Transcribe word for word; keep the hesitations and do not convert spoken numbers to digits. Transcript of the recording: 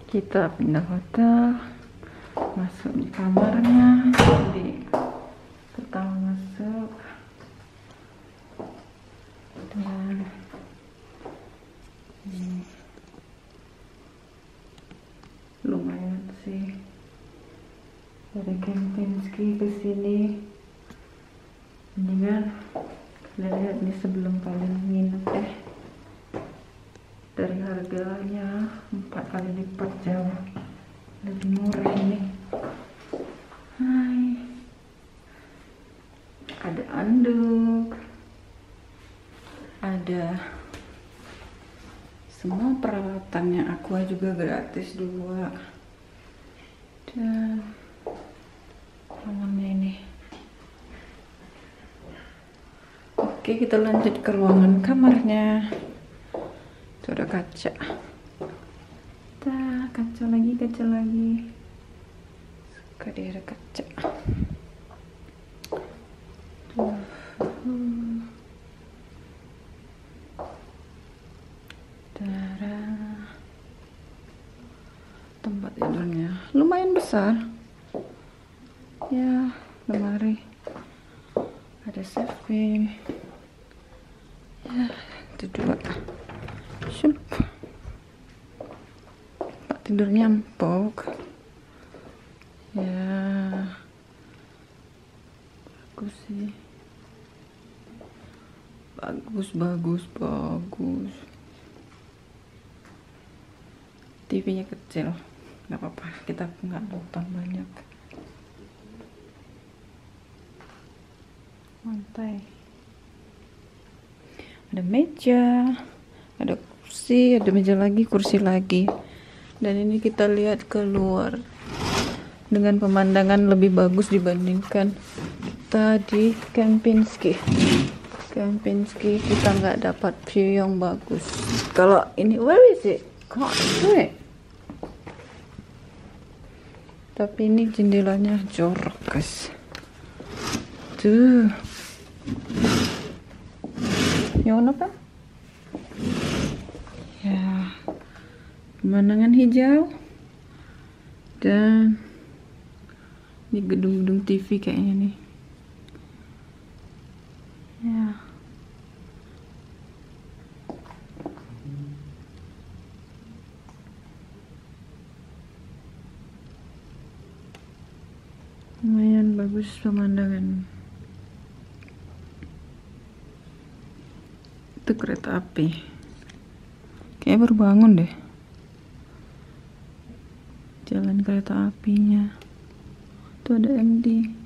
Kita pindah hotel, masuk di kamarnya. Jadi pertama masuk dan ini lumayan sih dari Kempinski ke sini. Mendingan kalian lihat nih sebelum kalian nginep deh, dari harganya empat kali lipat jauh lebih murah ini. Hai, ada anduk, ada semua peralatannya, Aqua juga gratis dua, dan ruangannya ini. Oke, kita lanjut ke ruangan kamarnya. Itu ada kaca. Dah, kaca lagi, kaca lagi. Suka dia ada kaca. Tuh. Hmm. Darah. Tempat tidurnya lumayan besar. Ya, lemari. Ada saving. Ya, itu dua. Shup. Tempat tidurnya empuk. Ya, bagus sih. Bagus, bagus, bagus. T V-nya kecil, nggak apa-apa. Kita nggak nonton banyak. Lantai. Ada meja, ada kursi, ada meja lagi, kursi lagi. Dan ini kita lihat keluar dengan pemandangan lebih bagus dibandingkan kita di Kempinski. Kempinski kita nggak dapat view yang bagus. Kalau ini, where is it? Can't do it. Tapi ini jendelanya jorok, guys. Tuh. Yang apa? Ya, pemandangan hijau dan ini gedung-gedung T V kayaknya nih. Ya, lumayan bagus pemandangan. Itu kereta api, kayak baru bangun deh jalan kereta apinya. Tuh ada M D.